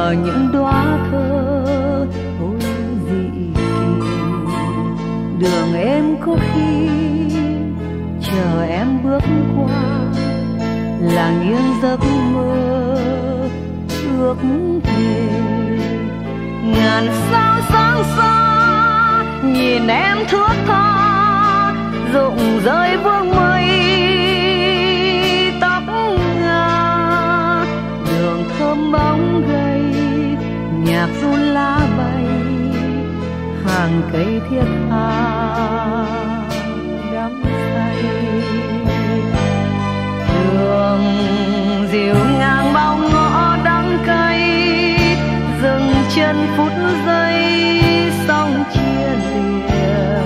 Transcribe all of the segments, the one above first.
nở những đóa thơ ôi dị kỳ. Đường em có khi chờ em bước qua là nghiêng giấc mơ ước thề. Ngàn sao sáng xa nhìn em thướt tha, rụng rơi vương mây tóc ngà. Đường thơm bóng gầy, nhạc ru lá bay, hàng cây thiết tha đắm say. Đường dịu ngang bao ngõ đắng cay, dừng chân phút giây xong chia lìa.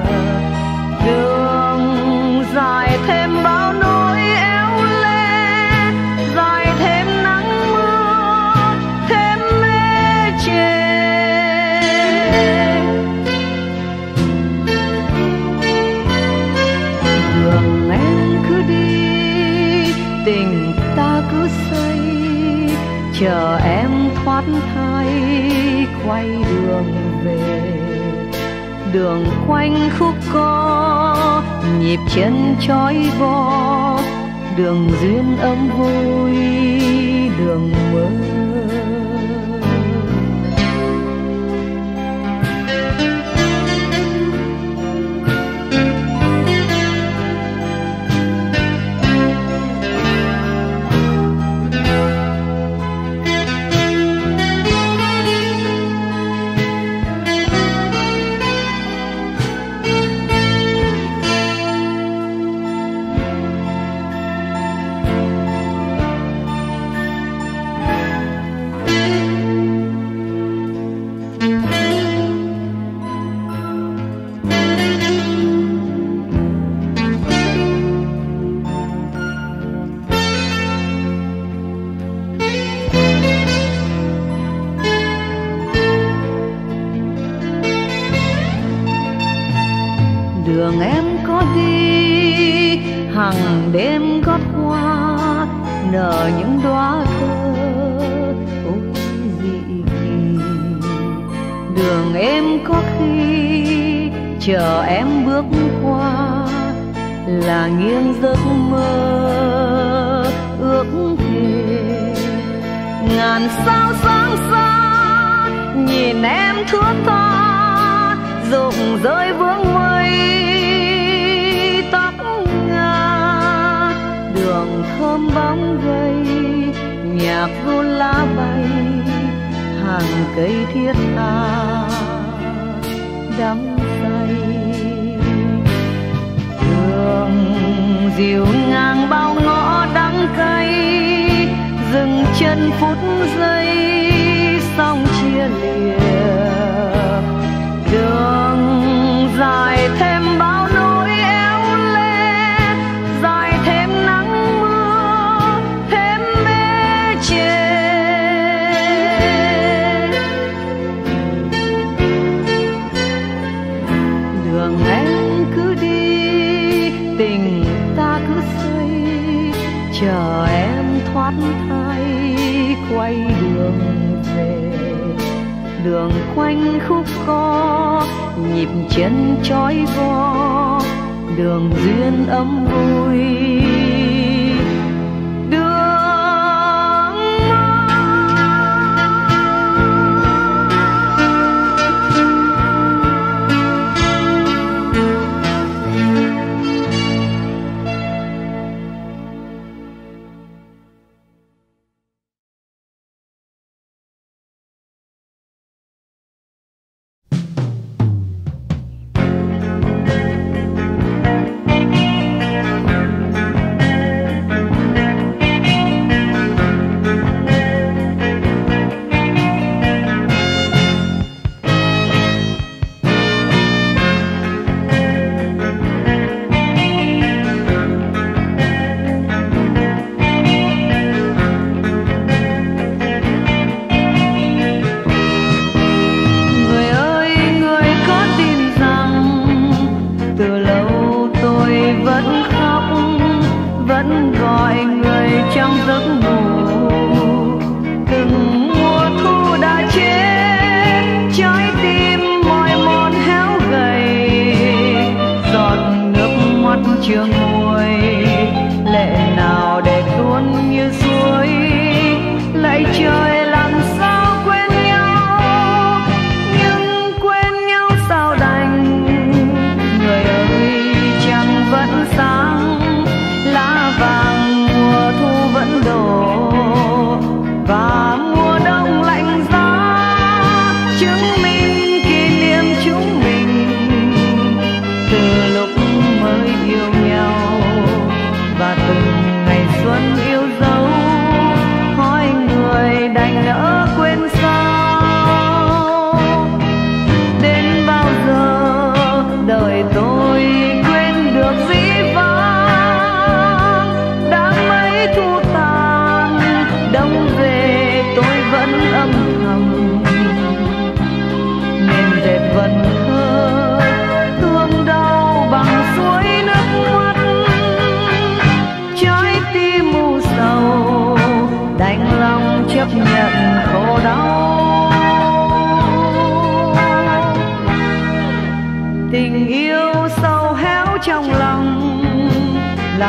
Đường dài thêm bao nỗi éo le, dài thêm nắng mưa, thêm mê chê. Đường em cứ đi, tình ta cứ xây, chờ em thoát thai quay đường về. Đường quanh khúc co, nhịp chân trói vo, đường duyên ấm vui, đường mơ. Đường em có đi, hàng đêm gót hoa nở những đóa thơ ôi dị kỳ. Đường em có khi chờ em bước qua là nghiêng giấc mơ ước thề. Ngàn sao sáng xa nhìn em thướt tha, rụng rơi vương mây tóc ngà. Đường thơm bóng gầy, nhạc ru lá bay, hàng cây thiết tha đắm say. Đường dịu ngang bao ngõ đắng cay, dừng chân phút giây xong chia lìa. Đường dài thêm bao nỗi éo le, dài thêm nắng mưa, thêm mê chê. Đường em cứ đi, tình ta cứ xây, chờ em thoát thai quay đường về. Đường quanh khúc co, nhịp chân trói vo, đường duyên ấm vui,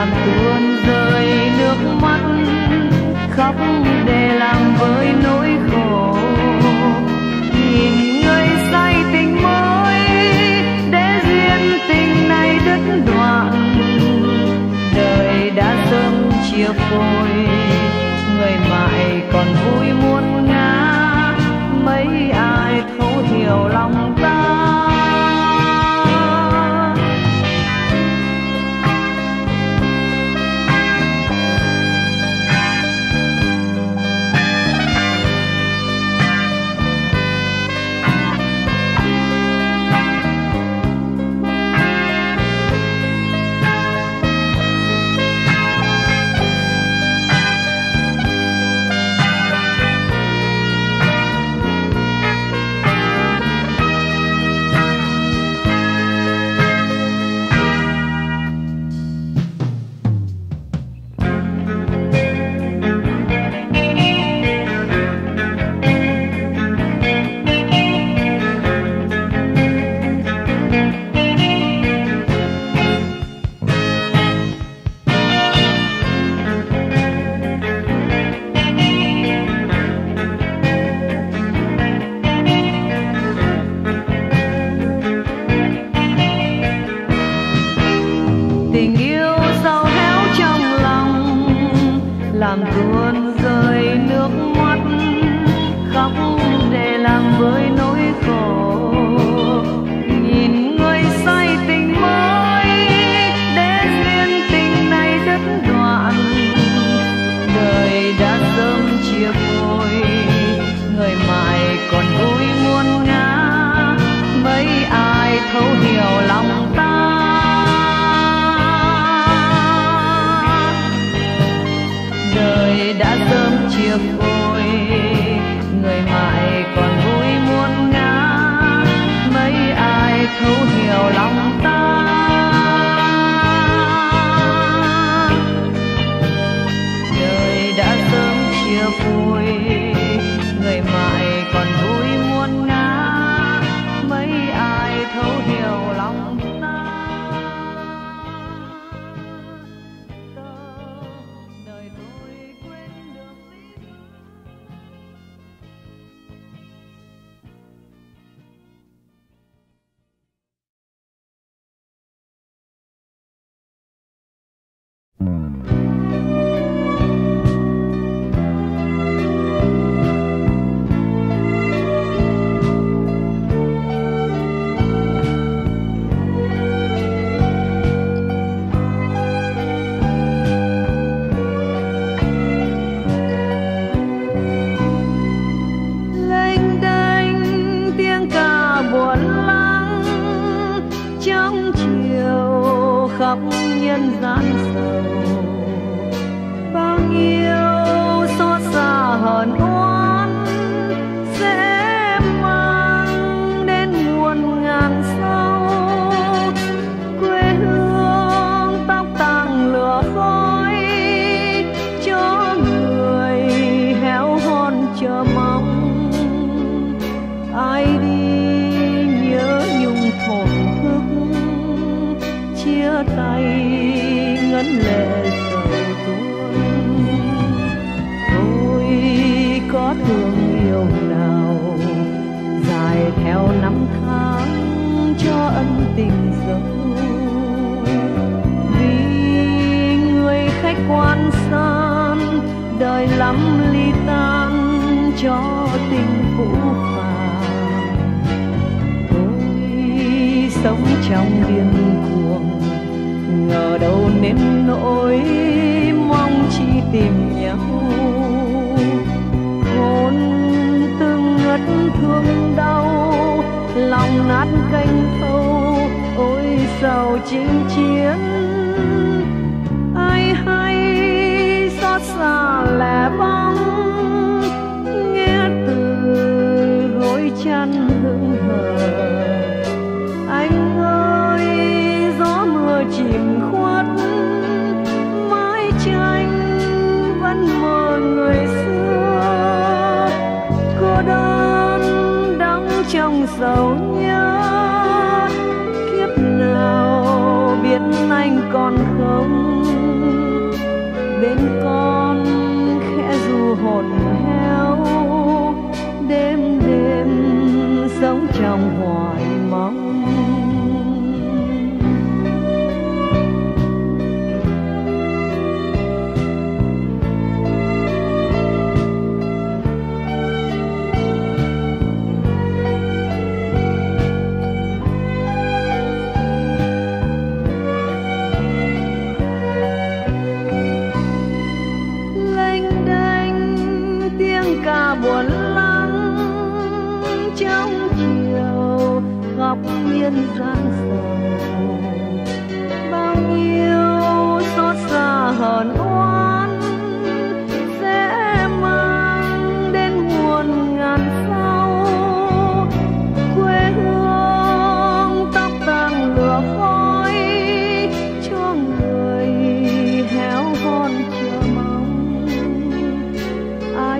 làm tuôn rơi nước mắt, khóc để làm vơi nỗi khổ. Nhìn người say tình mới để duyên tình này đứt đoạn, đời đã sớm chia phôi, người mãi còn vui muôn ngã, mấy ai thấu hiểu lòng ta. Làm tuôn rơi nước mắt, khóc để làm vơi nỗi khổ. Nhìn người say tình mới để duyên tình này đứt đoạn, đời đã sớm chia phôi, người mãi còn vui muôn ngã, mấy ai thấu hiểu lòng ta. Đời đã sớm chia phôi, người mãi còn vui muôn ngã, mấy ai thấu hiểu lòng ta. Đời đã sớm chia phôi, người mãi còn vui muôn ngã, mấy ai thấu hiểu lòng ta. Khắp nhân gian sầu, bao nhiêu xót xa hờn oán sẽ mang đến muôn ngàn sâu. Quê hương tóc tàng lửa khói, cho người héo hon chờ mong. Ai đi nhớ nhung thổn thức, chia tay ngấn lệ sầu tuôn. Tôi có thương yêu nào dài theo năm tháng cho ân tình dấu. Vì người khách quan san, đời lắm ly tan cho tình cũ phàng. Tôi sống trong điên cuồng, ngờ đâu nên nỗi mong chỉ tìm nhau. Hồn từng ngất thương đau, lòng nát canh thâu, ôi sầu chinh chiến. Ai hay xót xa lẻ bóng, nghe từ gối chăn hững hờ. Anh ơi gió mưa chìm khuất, mái tranh vẫn mơ người xưa. Cô đơn đắng trong sầu nhớ, kiếp nào biết anh còn không. sống trong hoài mong. Buồn lắng trong chiều khóc nhân gian sầu, bao nhiêu xót xa hờn oán sẽ mang đến muôn ngàn sau. Quê hương tóc tàn lửa khói cho người héo hon chờ mong. Ai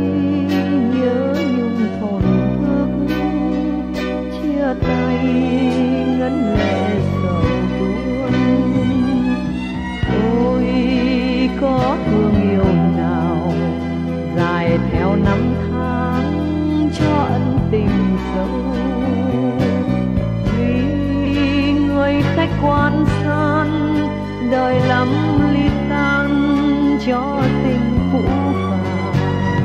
tay ngấn lệ sầu tuôn. Ôi có thương yêu nào dài theo năm tháng cho ân tình sâu. Vì người khách quan sơn đời lắm ly tan cho tình cũ phàng.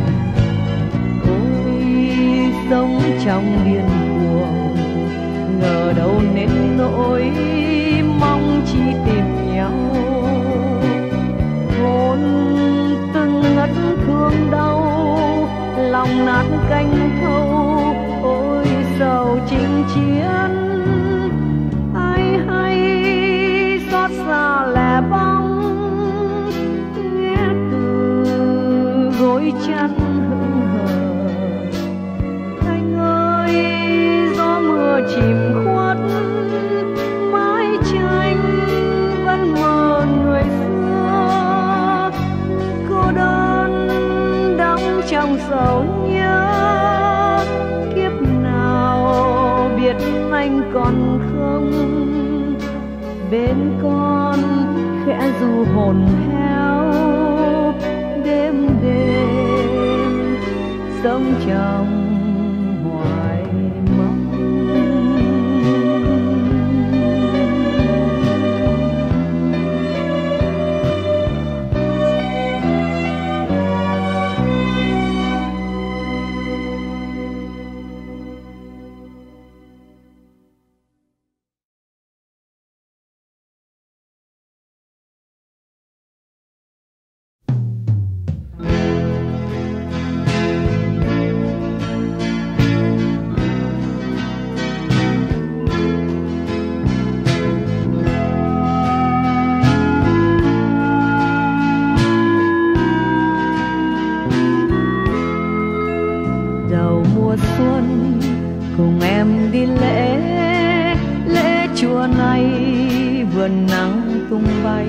Ôi sống trong điên cuồng ngờ đâu nên nỗi mong chỉ tìm nhau. Hôn từng ngất thương đau lòng nát canh thâu. Ôi sầu chinh chiến ai hay xót xa lẻ bóng nghe từ gối chăn hững hờ. Anh ơi gió mưa chìm khuất mái tranh vẫn mơ người xưa. Cô đơn đắm trong sầu nhớ kiếp nào biết anh còn không. Bên con khẽ du hồn héo đêm đêm sống trong hoài mong. Cùng em đi lễ chùa này vườn nắng tung bay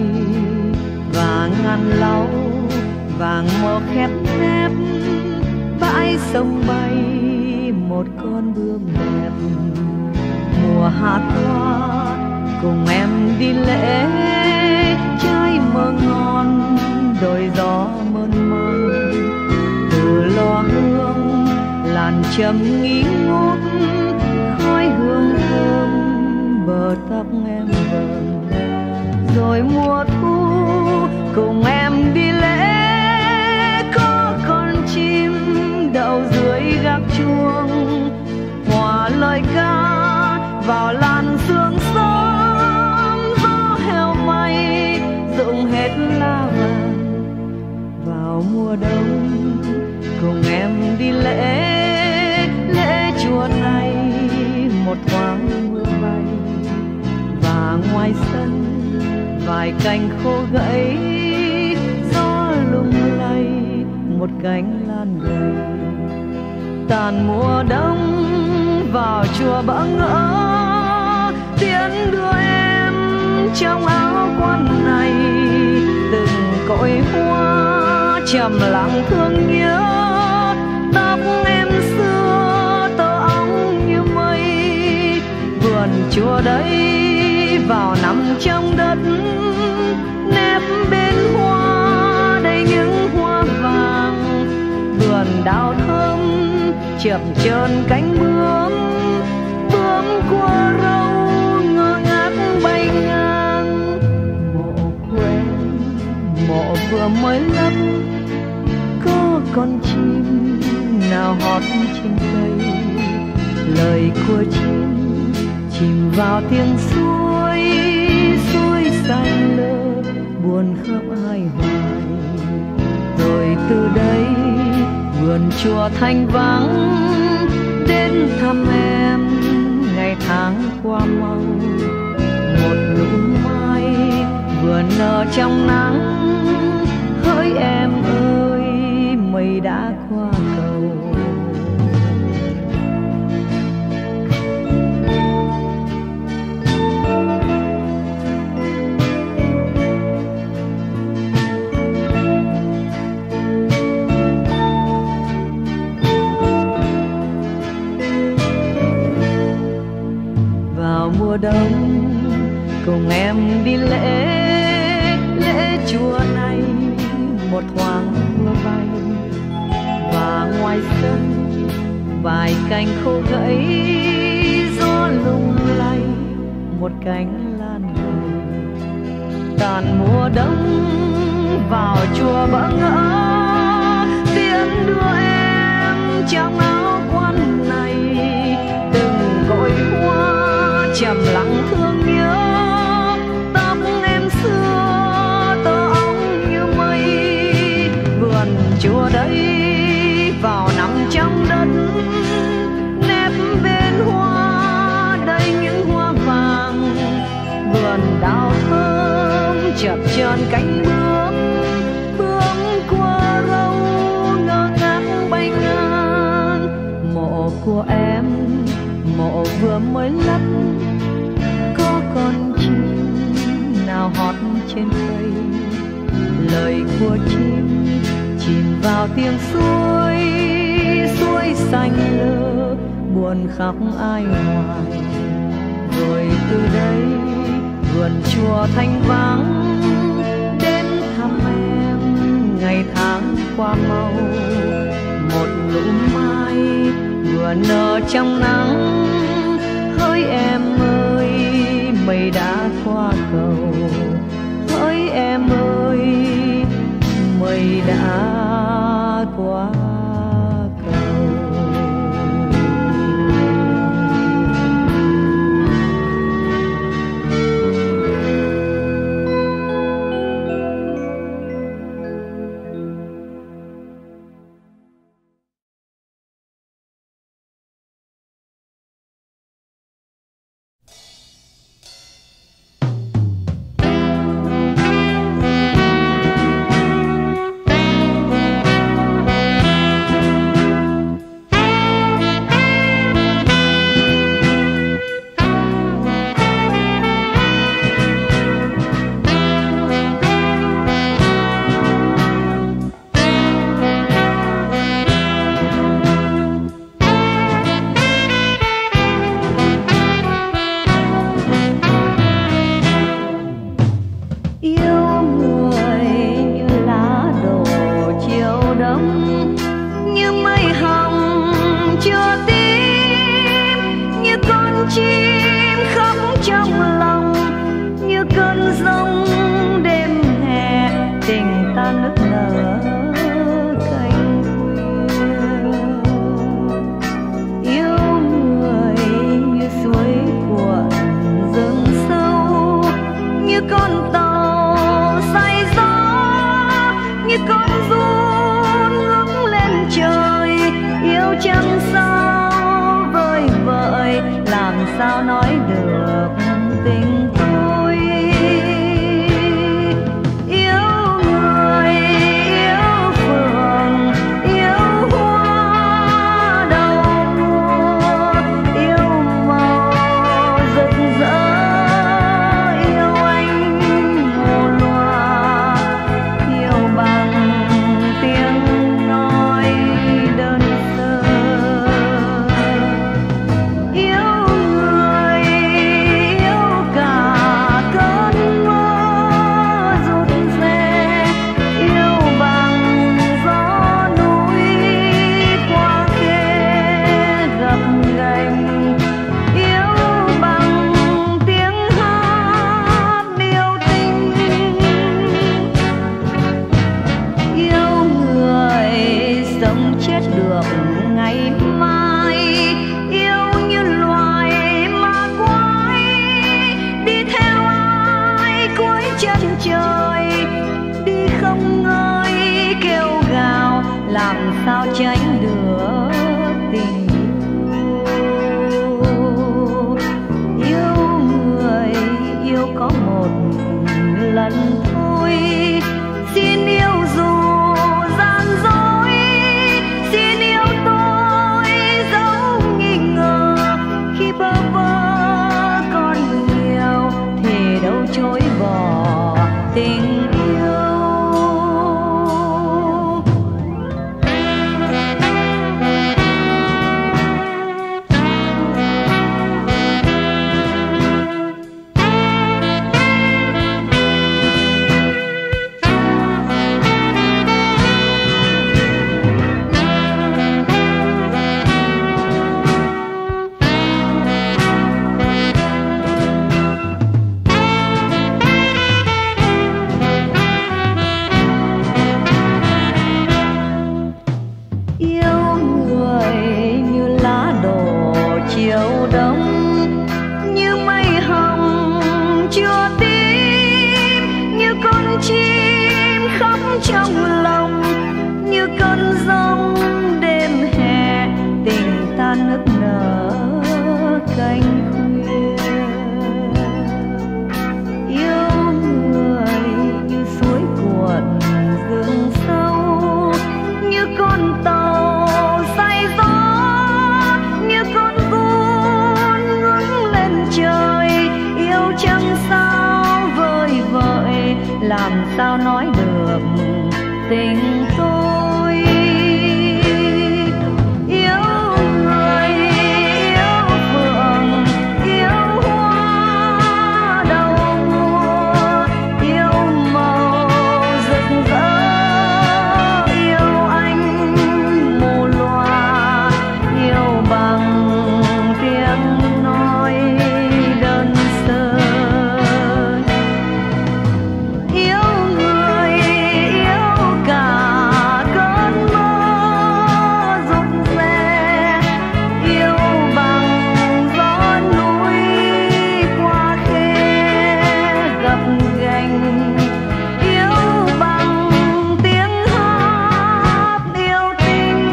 và ngàn lau vàng mờ khép nép bãi sông bay một con bướm đẹp. Mùa hạ hoa cùng em đi lễ trái mơ ngon đồi gió mơn man. Từ lò hương làn trầm nghi ngút khói hương thơm bờ tóc em vờn. Rồi mùa thu cùng em đi lễ có con chim đậu dưới gác chuông hòa lời ca vào làn sương sớm. Gió heo may rụng hết lá vàng vào mùa đông cùng em đi lễ chùa này một thoáng mưa bay và ngoài sân vài cành khô gãy. Gió lung lay một cánh lan gầy tàn mùa đông vào chùa bỡ ngỡ tiễn đưa em trong áo quan này. Từng cội hoa trầm lặng thương nhớ tóc em xưa tơ óng như mây. Vườn chùa đấy vào nằm trong đất nép bên hoa đầy những hoa vàng. Vườn đào thơm chậm trơn cánh bướm con chim nào hót trên cây, lời của chim chìm vào tiếng suối, suối xanh lơ buồn khóc ai hoài. Rồi từ đây vườn chùa thanh vắng, đến thăm em ngày tháng qua mau. Một nụ mai vừa nở trong nắng, hỡi em ơi mây đã qua cầu. Vào mùa đông cùng em đi lễ chùa này, một thoáng mưa bay và ngoài sân vài cành khô gãy, gió lung lay một cánh lan hồng. Tàn mùa đông vào chùa bỡ ngỡ, tiếng đưa em trong áo quan này, từng cội hoa trầm lặng thương nhớ. Tóc em xưa tơ óng như mây, vườn chùa đây vào nằm trong đất, nép bên hoa đầy những hoa vàng. Vườn đào thơm chập chờn cánh bướm, hương qua râu ngơ ngác bay ngang. Mộ của em mộ vừa mới lấp, có con chim nào hót trên cây, lời của chim chìm vào tiếng suối, suối xanh lơ buồn khóc ai hoài. Rồi từ đây vườn chùa thanh vắng, đến thăm em ngày tháng qua mau. Một nụ mai vừa nở trong nắng, hỡi em ơi mây đã qua cầu. Hỡi em ơi mây đã qua cầu. Sao nói được tình tôi yêu người, yêu phường, yêu hoa đầu mùa, yêu màu rực rỡ, yêu anh mùa loa, yêu bằng tiếng nói đơn sơ. Yêu cả sao nói được tình tôi. Yêu người, yêu phượng, yêu hoa đầu mùa, yêu màu rực rỡ, yêu anh mù loà, yêu bằng tiếng nói đơn sơ. Yêu người, yêu cả cơn mơ rụng rè, yêu bằng gió núi qua khe gập ghềnh, yêu bằng tiếng hát yêu tình.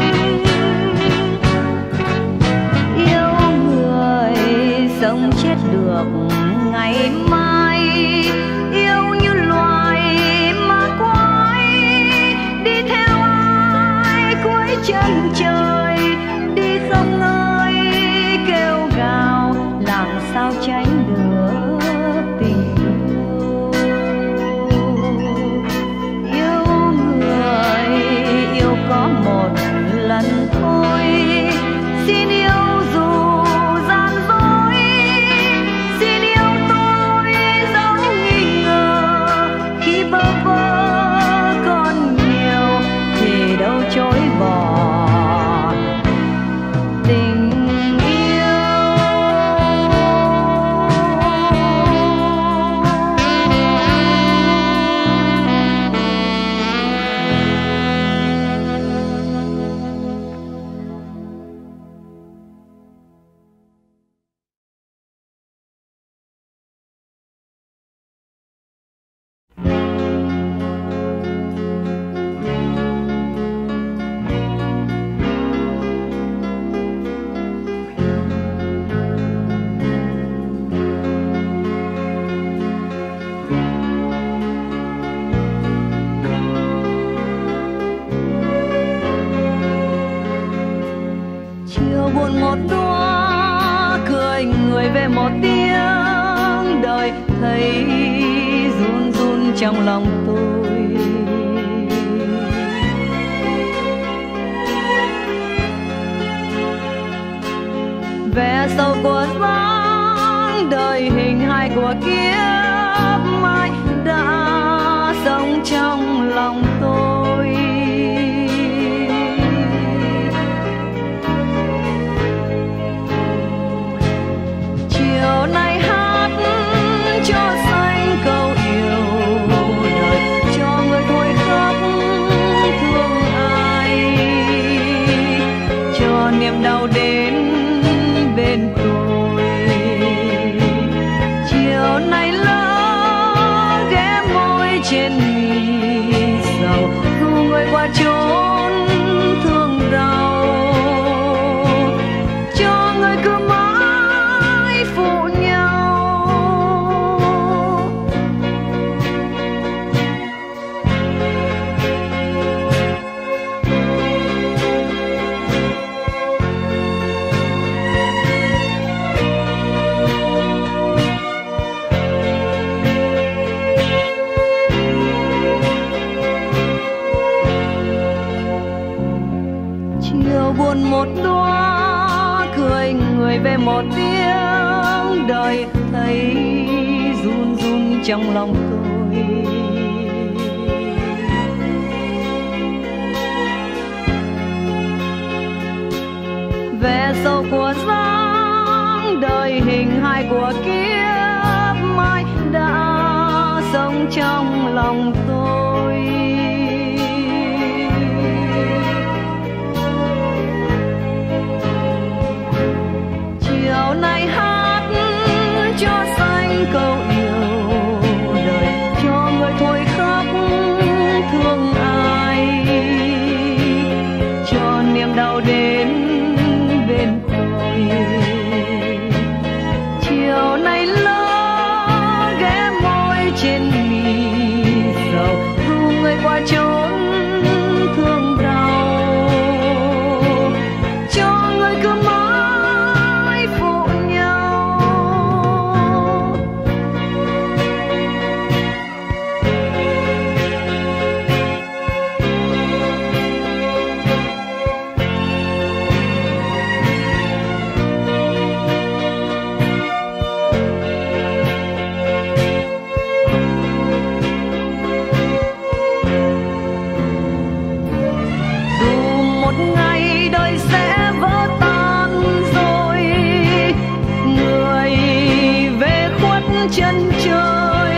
Yêu người sống chết được ngày mai, yêu như loài ma quái, đi theo ai cuối chân trời, đi không ngơi kêu gào, làm sao tránh được tình yêu. Yêu người, yêu có một lần thôi, xin yêu dù gian dối, xin yêu tôi dẫu nghi ngờ, khi bơ vơ còn nhiều thì đâu chối bỏ tình yêu. Chiều buồn một đóa, cười người về một tiếng, đời thấy run run trong lòng tôi. Vẻ sâu của dáng đời hình hài của kiếp mai đã sống trong lòng tôi. Chiều nay hát cho xanh câu yêu đời, cho người thôi khóc thương ai, cho niềm đau đến bên tôi. Chiều nay lỡ ghé môi trên mi sầu, dù người qua chốn thương đau, cho người cứ mãi phụ nhau. Chiều buồn một đóa, cười người về một tiếng, đời thấy run run trong lòng tôi. Vẻ sâu của dáng đời hình hài của kiếp mai đã sống trong lòng tôi. Chiều nay hát cho xanh câu yêu đời, cho người thôi khóc thương ai, cho niềm đau đến bên tôi. Chiều nay lỡ ghé môi trên mi sầu, chân trời,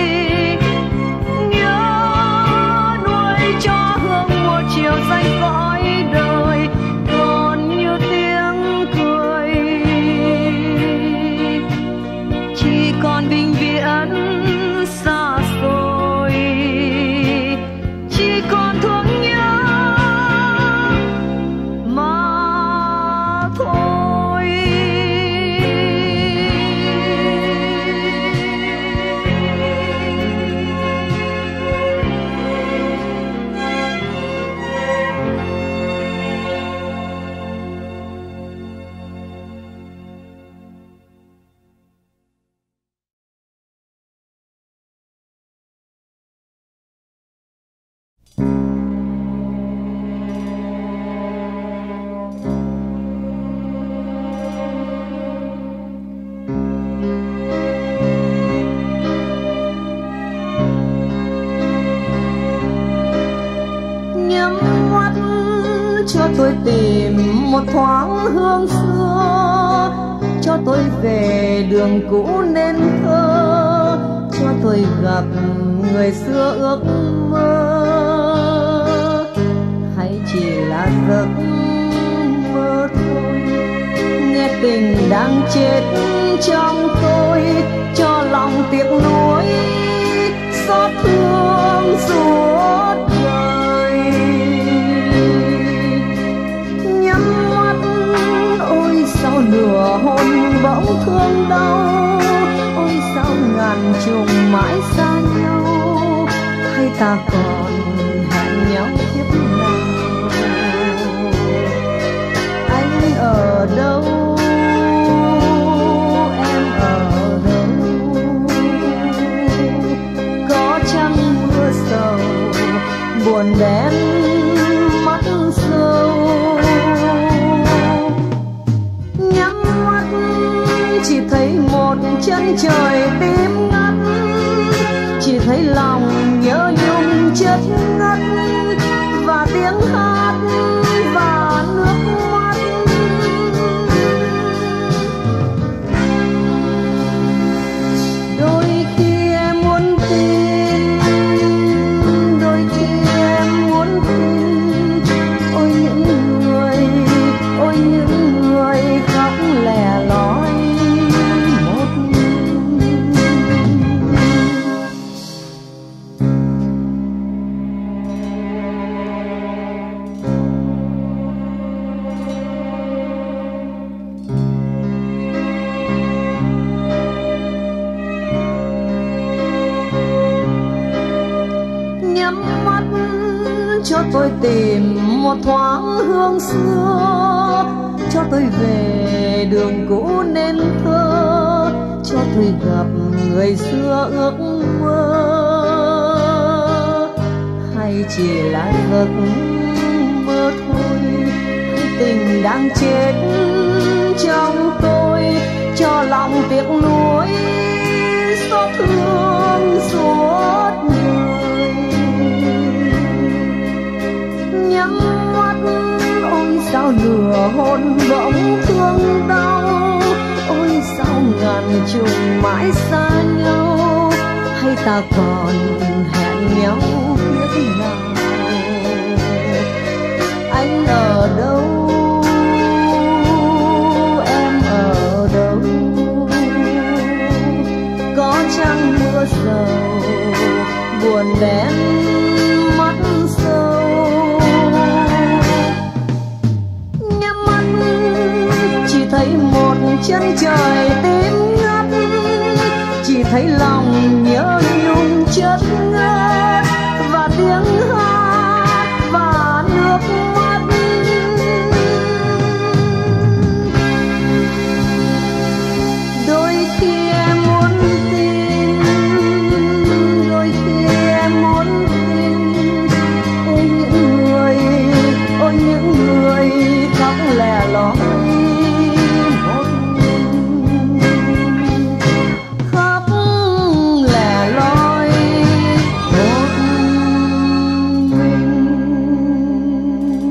nhớ nuôi cho hương một chiều xanh cõi đời, còn như tiếng cười. Chỉ còn vĩnh viễn xa xôi, chỉ còn thương nhớ mà thôi. Nhắm mắt cho tôi tìm một thoáng hương xưa, cho tôi về đường cũ nên thơ, cho tôi gặp người xưa ước mơ. Hay chỉ là giấc mơ thôi, nghe tình đang chết trong tôi, cho lòng tiếc nuối xót thương suốt đời. Nhắm mắt ôi sao nửa hôn bỗng thương đau, ôi sao ngàn trùng mãi xa nhau, hay ta còn hẹn nhau kiếp nào. Anh ở đâu, em ở đâu, có chăng mưa sầu buồn đen mắt sâu. Nhắm mắt chỉ thấy một chân trời tím ngắt, chỉ thấy lòng nhớ nhung chất ngất, và tiếng hát và nước mắt. Đôi khi em muốn tin, đôi khi em muốn tin, ôi những người khóc lẻ loi một mình. Nhắm mắt cho tôi tìm một thoáng hương xưa, cho tôi về đường cũ nên thơ, cho tôi gặp người xưa ước mơ. Hay chỉ là giấc mơ thôi, hay tình đang chết trong tôi, cho lòng tiếc nuối xót thương suốt đời. Nhắm mắt ôi sao nửa hôn bỗng thương đau, ôi sao ngàn trùng mãi xa nhau, hay ta còn hẹn nhau biết nào. Anh ở đâu, em ở đâu, có chăng mưa sầu buồn đen mắt sâu. Nhắm mắt chỉ thấy một chân trời tím ngắt, chỉ thấy lòng nhớ nhung chất ngất, và tiếng hát và nước mắt. Đôi khi em muốn tin, đôi khi em muốn tin, ôi những người khóc lẻ loi một mình, khóc lẻ loi một mình.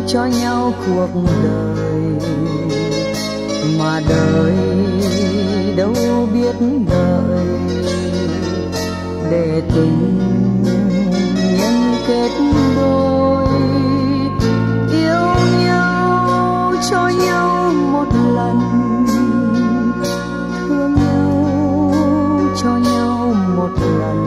cho nhau cuộc đời, mà đời đâu biết đợi để tình nhân kết đôi. Yêu nhau cho nhau một lần, thương nhau cho nhau một lần,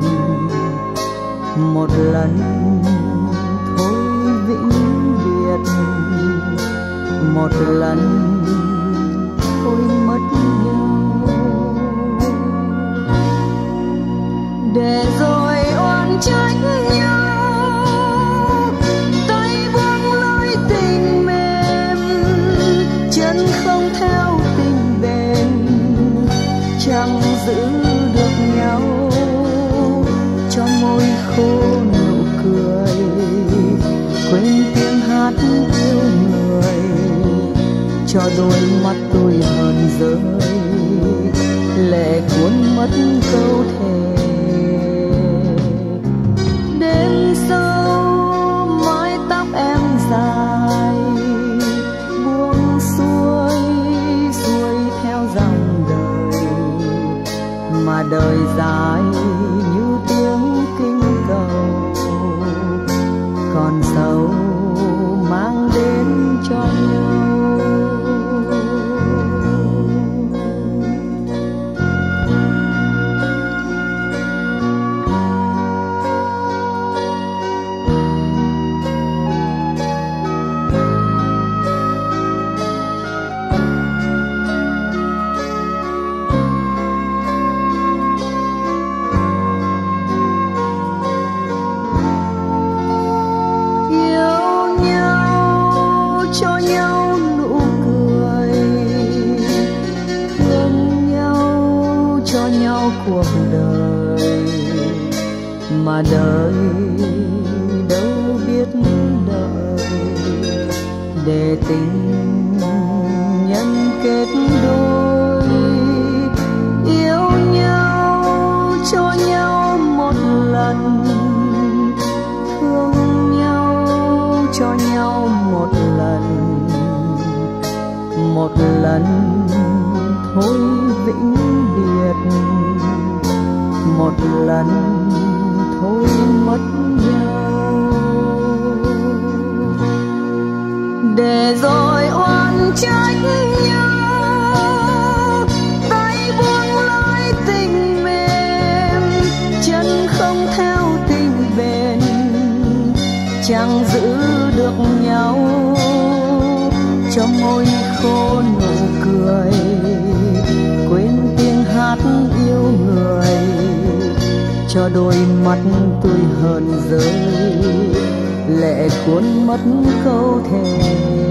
một lần thôi vĩnh biệt, một lần thôi mất nhau. Để rồi oan trách nhau, tay buông lối tình mềm, chân không theo tình bền, chẳng giữ được nhau. Cho môi khô nụ cười, quên tiếng hát yêu người, cho đôi mắt tôi hờn rơi, lệ cuốn mất câu thề. Đêm sâu mái tóc em dài, buông xuôi xuôi theo dòng đời, mà đời dài như tiếng kinh cầu, còn sầu mang đến cho nhau. Cuộc đời mà đời đâu biết đợi để tình nhân kết đôi. Yêu nhau cho nhau một lần, thương nhau cho nhau một lần, một lần thôi vĩnh biệt, một lần thôi mất nhau. Để rồi oan trách nhau, tay buông lối tình mềm, chân không theo tình bền, chẳng giữ được nhau. Cho môi khô nụ cười, quên tiếng hát yêu người, cho đôi mắt tôi hờn rơi, lệ cuốn mất câu thề.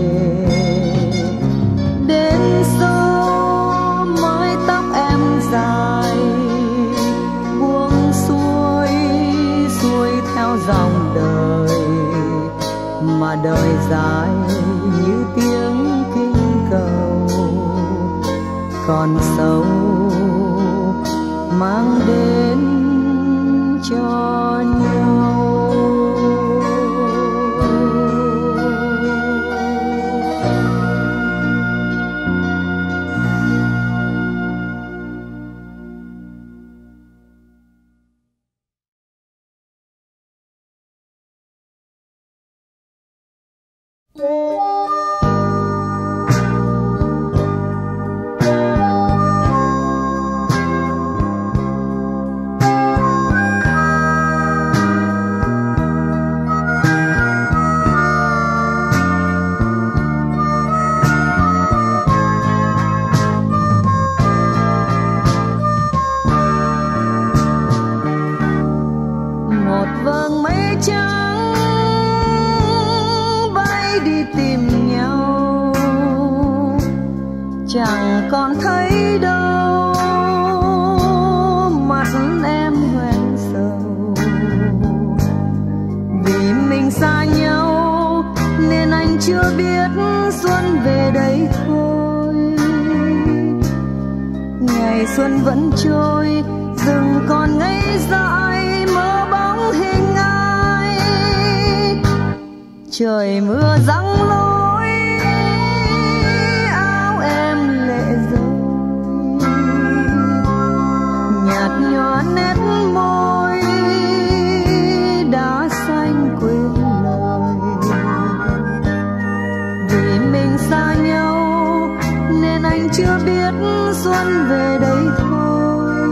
Đêm sâu mái tóc em dài, buông xuôi xuôi theo dòng đời, mà đời dài như tiếng kinh cầu, còn sâu mang đến cho nhau. Chẳng còn thấy đâu mắt em hoen sầu, vì mình xa nhau nên anh chưa biết xuân về đây thôi. Ngày xuân vẫn trôi, rừng còn ngây dại mơ bóng hình ai. trời mưa giăng lối áo em lệ rơi, nhạt nhòa nét môi đã xanh quên lời. Vì mình xa nhau nên anh chưa biết xuân về đây thôi.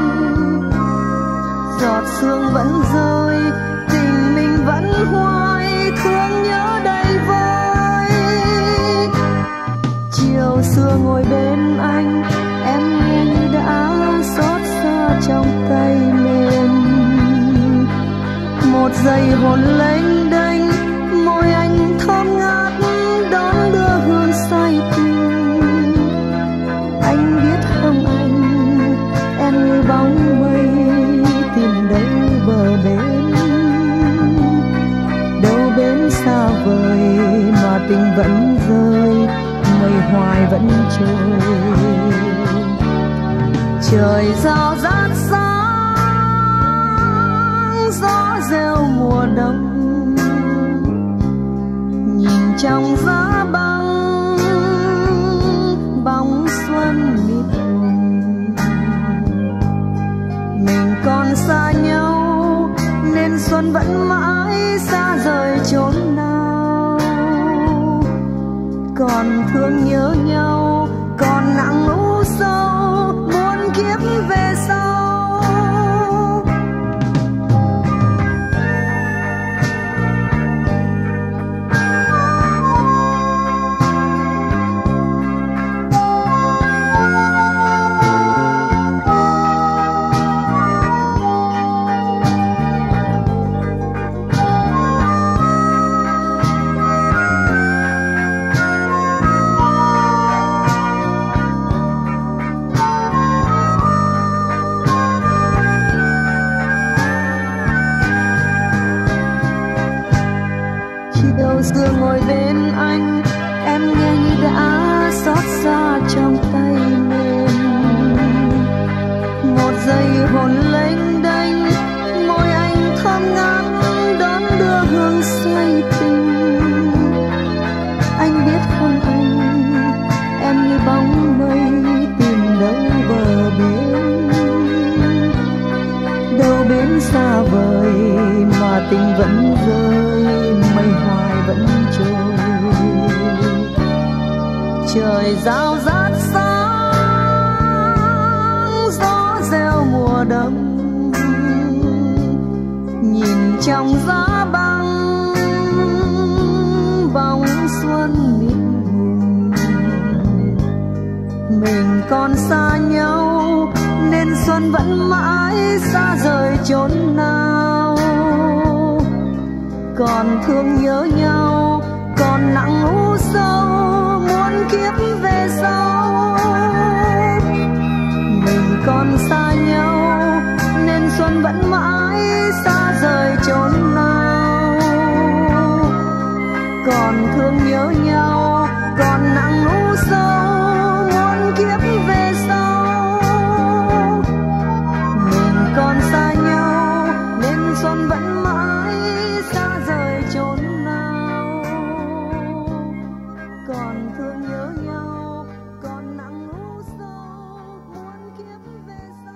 Giọt sương vẫn rơi, tình mình vẫn hoài, thương nhớ đầy vơi. Chiều xưa ngồi bên anh, em nghe như đã xót xa trong tay mềm. Một giây hồn lênh đênh, môi anh thơm ngát đón đưa hương say tình. Anh biết không anh, em như bóng mây tìm đâu bờ bến. Đâu bến xa vời mà tình vẫn rơi, mây hoài vẫn trôi. Trời rao rát sáng, gió reo mùa đông. Nhìn trong giá băng, bóng xuân mịt mùng. Mình còn xa nhau nên xuân vẫn mãi xa rời chốn nào. Còn thương nhớ nhau, còn nặng u sâu, muôn kiếp về sau. Xưa ngồi bên anh, em nghe như đã xót xa trong tay mềm. Một giây hồn lênh đênh, môi anh thơm ngát đón đưa hương say tình. Anh biết không anh, em như bóng mây tìm đâu bờ bến. Đâu bến xa vời mà tình vẫn rơi, mây hoài vẫn trôi. Trời rao rát sáng, gió reo mùa đông. Nhìn trong giá băng, bóng xuân mịt mùng. Mình còn xa nhau nên xuân vẫn mãi xa rời chốn nào. Còn thương nhớ nhau, còn nặng u sâu, muôn kiếp về sau. Mình còn xa nhau nên xuân vẫn mãi xa rời chốn nào. Còn thương nhớ nhau, còn nặng u sâu, muôn kiếp về sau. Mình còn xa nhau nên xuân vẫn mãi xa rời chốn nào. Còn thương nhớ nhau, còn nặng u sâu, muôn kiếp về sau.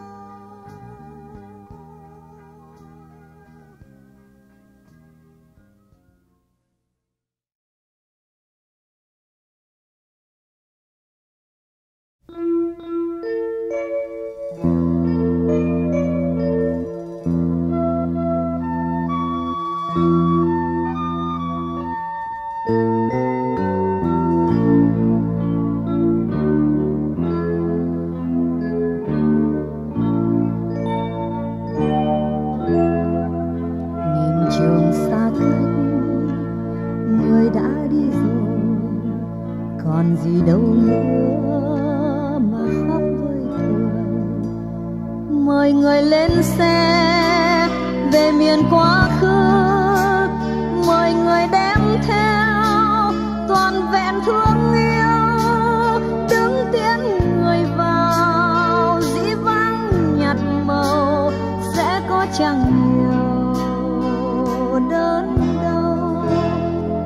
Còn gì đâu nữa mà khóc với tuổi. Mời người lên xe về miền quá khứ, mời người đem theo toàn vẹn thương yêu. Đứng tiễn người vào dĩ vãng nhạt màu, sẽ có chẳng nhiều đớn đau.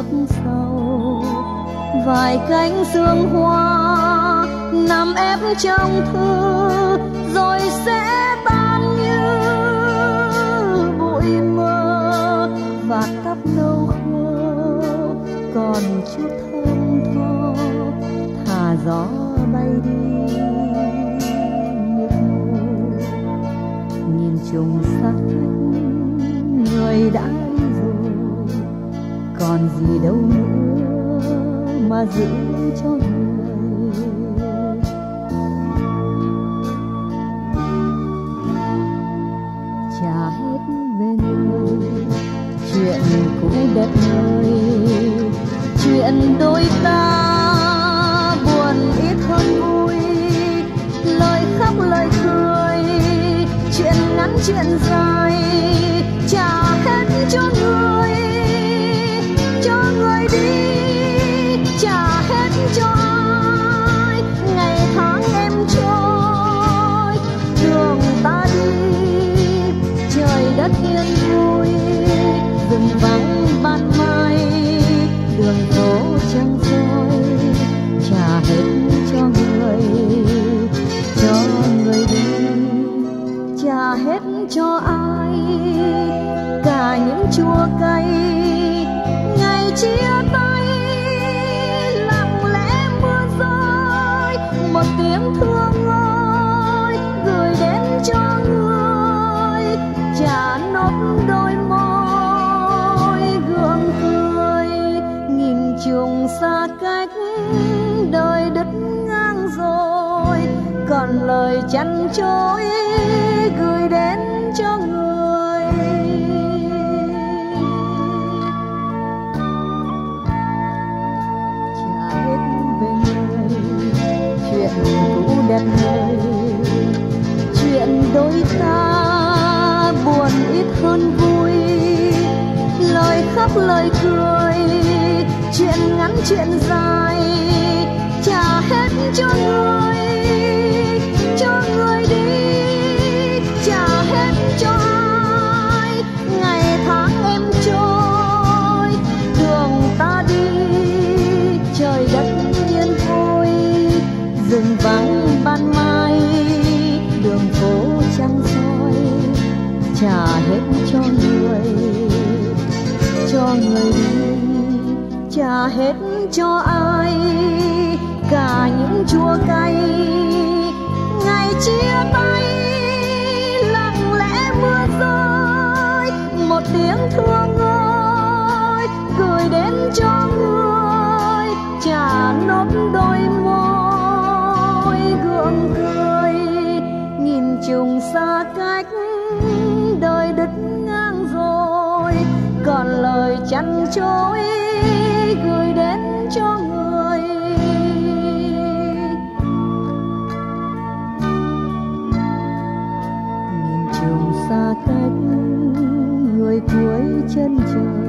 sầu. Vài cánh sương hoa nằm ép trong thư rồi sẽ tan như bụi mơ, và tóc nâu khô còn chút thơm tho, thả gió bay đi mịt mù. Nhìn trùng xa cách người đã đi rồi, còn gì đâu nữa mà giữ cho người. Chả hết bên người chuyện cũ đẹp nơi, chuyện đôi ta buồn ít hơn vui, lời khóc lời cười, chuyện ngắn chuyện dài, trả hết cho người đi, trả hết cho ai. Ngày tháng em trôi, đường ta đi, trời đất yên vui, rừng vắng ban mai, đường phố trăng trôi, trả hết cho người đi, trả hết cho ai. Cả những chua cay ngày chia tay, lặng lẽ mưa rơi, một tiếng thương ơi gửi đến cho người, trả nốt đôi môi gượng cười. Nhìn trùng xa cách đời đứt ngang rồi, còn lời chăn trối gửi đến cho người. Chả hết về người chuyện cũ đẹp nơi, chuyện đôi ta buồn ít hơn vui, lời khóc lời cười, chuyện ngắn chuyện dài, trả hết cho người đi, trả hết cho ai. Ngày tháng em trôi, đường ta đi, trời đất yên vui, rừng vắng ban mai, đường phố trăng soi, trả hết cho người đi, trả hết cho ai. Cả những chua cay ngày chia tay, lặng lẽ mưa rơi, một tiếng thương ơi gửi đến cho người, trả nốt đôi môi gượng cười. Nhìn trùng xa cách đời đứt ngang rồi, còn lời chăn trối gửi đến cho người. Nhìn trùng xa cách người cuối chân trời,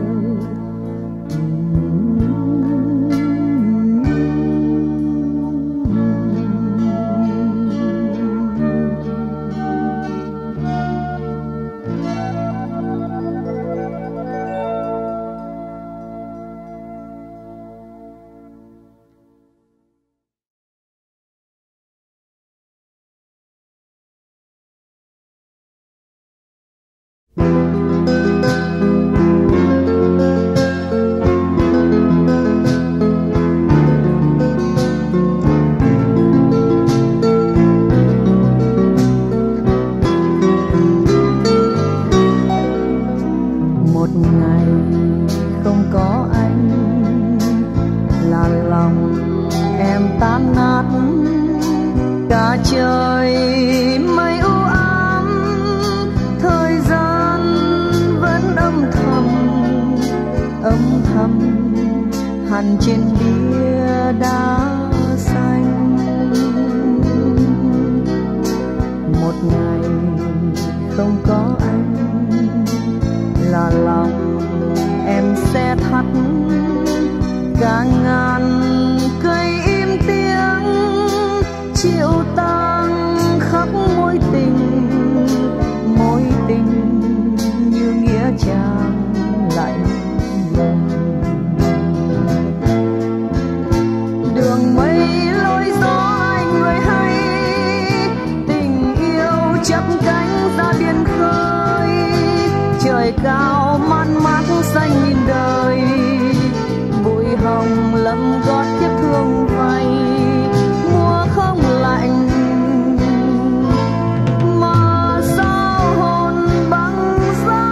trời mây u ám, thời gian vẫn âm thầm hằn trên bia đá xanh. Một ngày không có anh là lòng em sẽ thắt cả ngàn cây im tiếng, chịu tang khắp mối tình như nghĩa trang lạnh lùng. chắp cánh ra biển khơi, trời cao man mác xanh nghìn đời, bụi hồng lấm gót kiếp thương vay, mùa không lạnh mà sao hồn băng giá.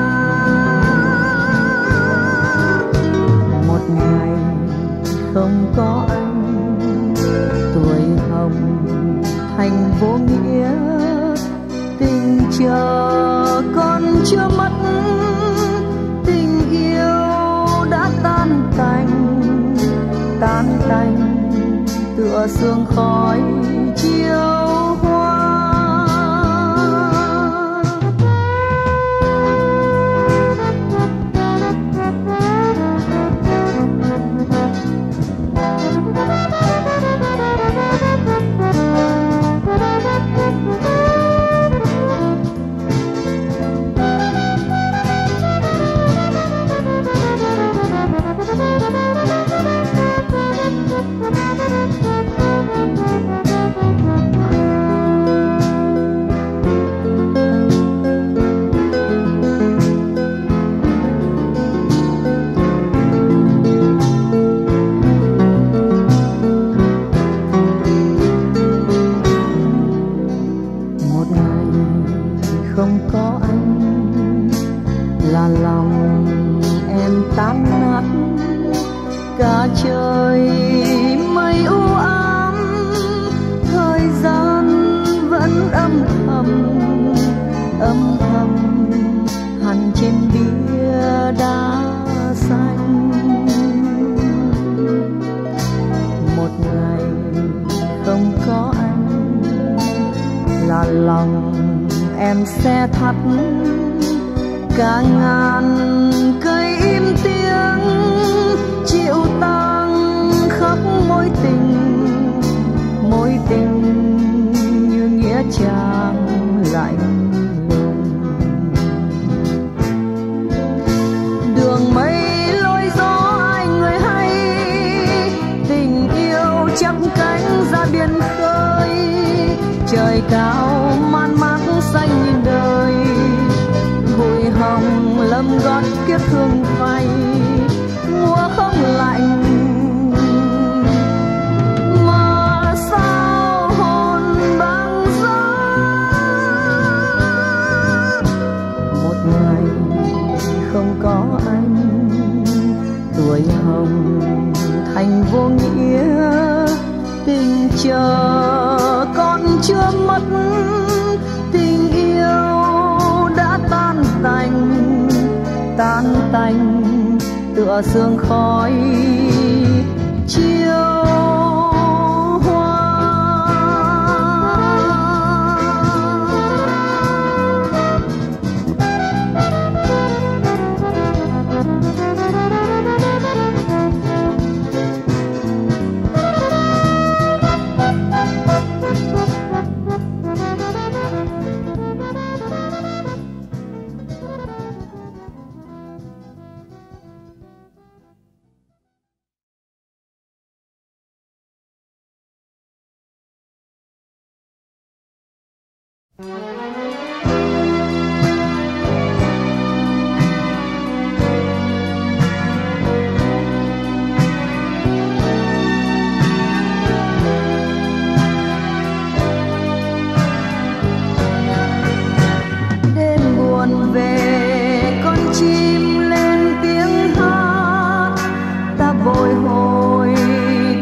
Một ngày không có anh, tuổi hồng thành vô nghĩa, tình chờ con chưa mất, tình yêu đã tan tành, tan tành tựa sương khói chiều hoa. Không có anh là lòng em tan nát, cả trời mây u ám, thời gian vẫn âm thầm hằn trên bia đá xanh. Một ngày không có anh là lòng em sẽ thắt cả ngàn cây im tiếng, chịu tang khắp mối tình như nghĩa trang lạnh lùng. Đường mây lối gió ai người hay, tình yêu chắp cánh ra biển khơi, trời cao man mác xanh nghìn đời, bụi hồng lâm gót kiếp thương phai, mùa không lạnh mà sao hồn băng giá. Một ngày không có anh, tuổi hồng thành vô nghĩa, tình chờ con chưa mất, tình yêu đã tan tành tựa sương khói chiều hoa.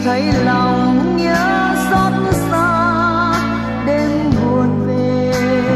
Thấy lòng nhớ xót xa, đêm buồn về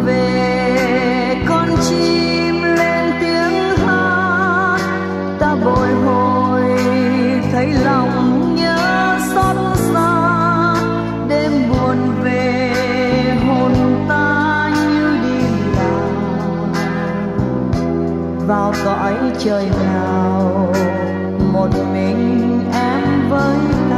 về con chim lên tiếng hát, ta bồi hồi thấy lòng nhớ xót xa. Đêm buồn về hồn ta như đi lạc vào cõi trời nào, một mình em với